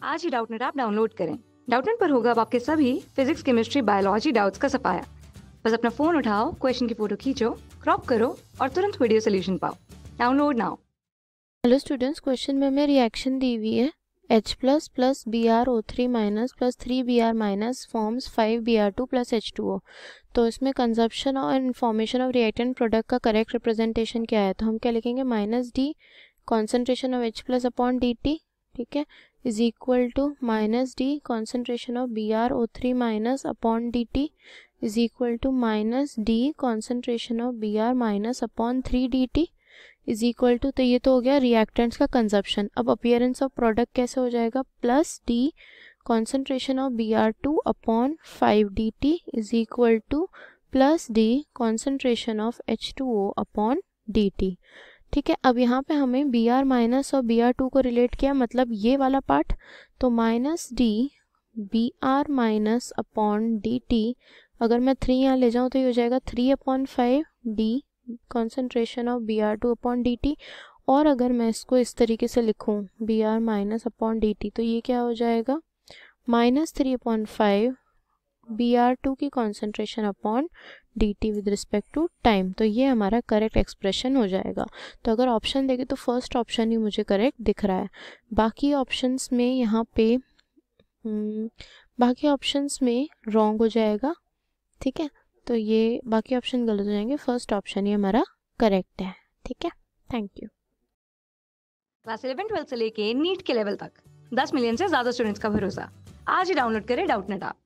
आज ही Doubtnut app download करें। डाउटनेट पर होगा अब आपके सभी फिजिक्स, केमिस्ट्री, बायोलॉजी डाउट्स का सफाया। बस अपना फोन उठाओ, क्वेश्चन की फोटो खींचो, क्रॉप करो और तुरंत वीडियो सोल्यूशन पाओ। Download now. Hello students, question में हमें रिएक्शन दी हुई है H plus plus BrO3 minus plus 3Br minus forms 5Br2 plus H2O। तो इसमें कंजप्शन और इन्फॉर्मेशन ऑफ रिएक्टेंट प्रोडक्ट का करेक्ट रिप्रेजेंटेशन क्या है, तो हम क्या लिखेंगे minus D concentration of H plus upon dt, ठीक है, is equal to minus D concentration of BrO3 minus upon dt is equal to minus D concentration of Br minus upon 3dt is equal to, तो ये तो हो गया reactants का consumption. अब appearance of product कैसे हो जाएगा, plus D concentration of Br2 upon 5dt is equal to plus D concentration of H2O upon dt। ठीक है, अब यहाँ पे हमें Br माइनस और Br2 को रिलेट किया, मतलब ये वाला पार्ट, तो minus D Br minus upon dt, अगर मैं 3 यहाँ ले जाऊँ तो ये हो जाएगा 3 upon 5 D concentration of Br2 upon dt, और अगर मैं इसको इस तरीके से लिखूं Br माइनस अपॉन dt, तो ये क्या हो जाएगा माइनस 3 अपॉन 5 Br2 की concentration upon dt with respect to time. तो ये हमारा करेक्ट एक्सप्रेशन हो जाएगा। तो अगर ऑप्शन देखें तो फर्स्ट ऑप्शन ही मुझे करेक्ट दिख रहा है। बाकी ऑप्शंस में यहाँ पे बाकी ऑप्शंस में रॉन्ग हो जाएगा, ठीक है, तो ये बाकी ऑप्शन गलत हो जाएंगे, फर्स्ट ऑप्शन ही हमारा करेक्ट है। ठीक है, थैंक यू। क्लास 11-12 से लेके नीट के लेवल तक 10 मिलियन से ज्यादा स्टूडेंट्स का भरोसा। आज ही डाउनलोड करें डाउटनेट ऐप।